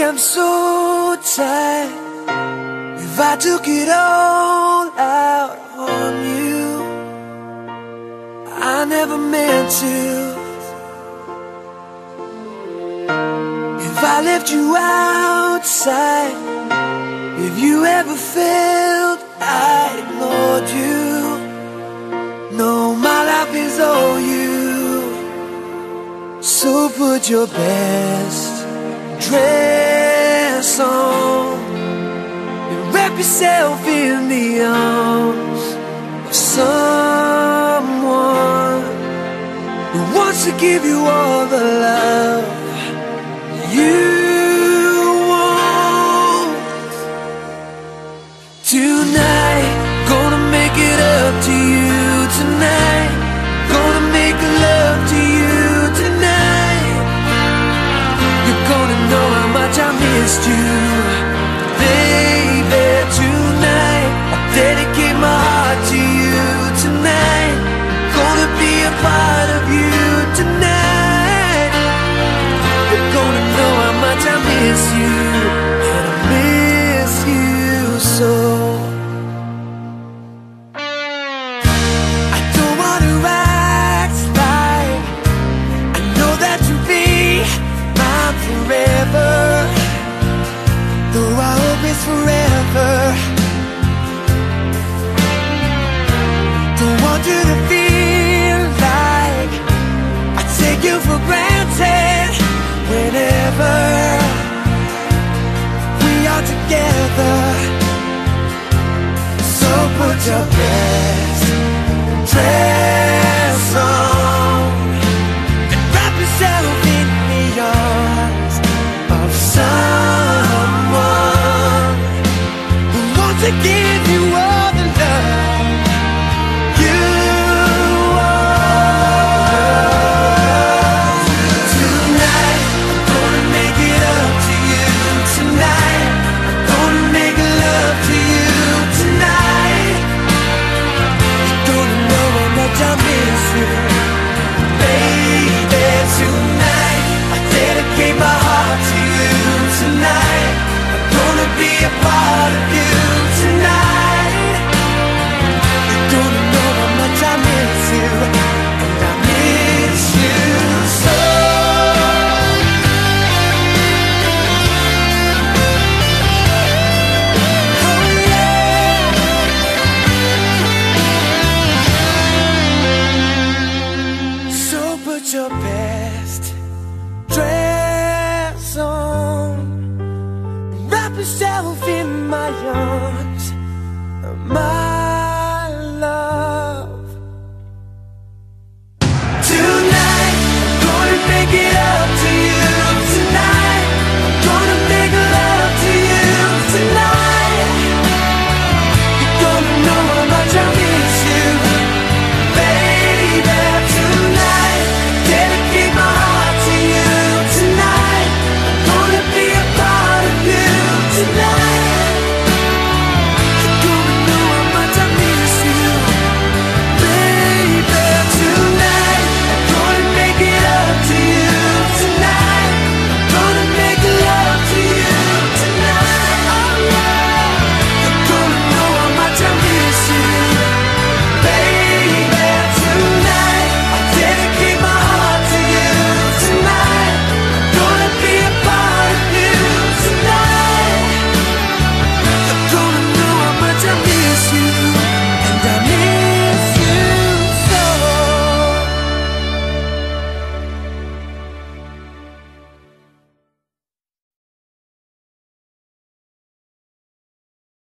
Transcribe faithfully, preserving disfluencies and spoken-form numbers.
I'm so tired. If I took it all out on you, I never meant to. If I left you outside, if you ever felt I ignored you, no, my life is all you. So put your best dress on and wrap yourself in the arms of someone who wants to give you all the love you want. Tonight, gonna make it up to you tonight. Gonna make love to you tonight. You're gonna know how much I missed you, baby. Tonight, I dedicate my heart to you tonight. Gonna be a part of you tonight. You're gonna know how much I miss you, and I miss you so. I don't wanna act like I know that you'll be mine forever, though I hope it's forever. Don't want you to feel like I take you for granted whenever we are together. So put your best dress on and wrap yourself in the arms of someone who wants to give you all the love you want. Tonight, I'm gonna make it up to you tonight. I'm gonna make love to you tonight. You're gonna know how much I miss you, baby. Tonight, I dedicate my heart to you tonight. I'm gonna be a part of you tonight. You're gonna know how much I miss you, and I miss you so. Oh yeah. So put your best dress on, wrap yourself in my arms, my